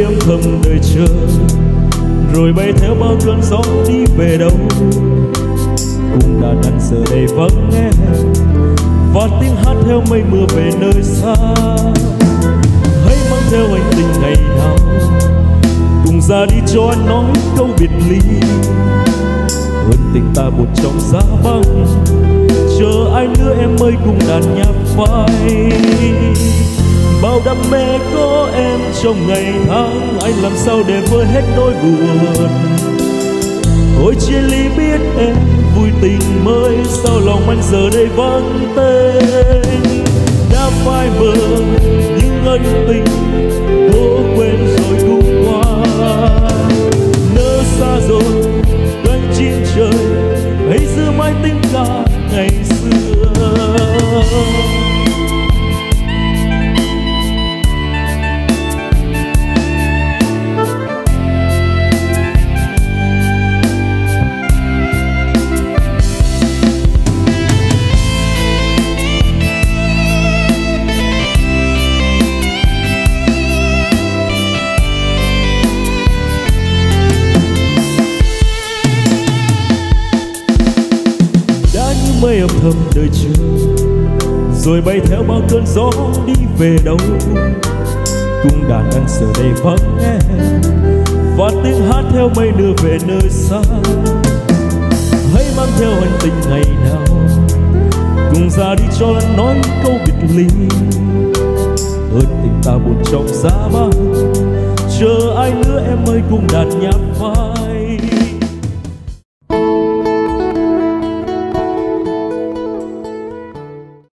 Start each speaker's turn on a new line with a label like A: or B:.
A: mây âm thầm đợi chờ, rồi bay theo bao cơn gió đi về đâu. Cùng đàn anh giờ đây vắng nghe, và tiếng hát theo mây mưa về nơi xa. Hãy mang theo anh tình ngày nào, cùng ra đi cho anh nói câu biệt ly. Hơn tình ta một trong giá băng, chờ ai nữa em ơi cùng đàn nhạc phai. Bao đam mê có em trong ngày tháng, anh làm sao để vơi hết nỗi buồn. Ôi chia ly biết em vui tình mới, sao lòng anh giờ đây vắng tên. Đã phai mờ những ân tình, cố quên rồi cũng qua. Nỡ xa rồi cánh chim trời, hãy giữ mãi tình ca ngày xưa. Mây âm thầm đợi chờ, rồi bay theo bao cơn gió đi về đâu. Cung đàn anh giờ đây vắng nghe, và tiếng hát theo mây đưa về nơi xa. Hãy mang theo anh tình ngày nào, cùng ra đi cho anh nói câu biệt ly. Hơn tình ta buồn trong giá băng, chờ ai nữa em ơi cùng đàn nhạc phai.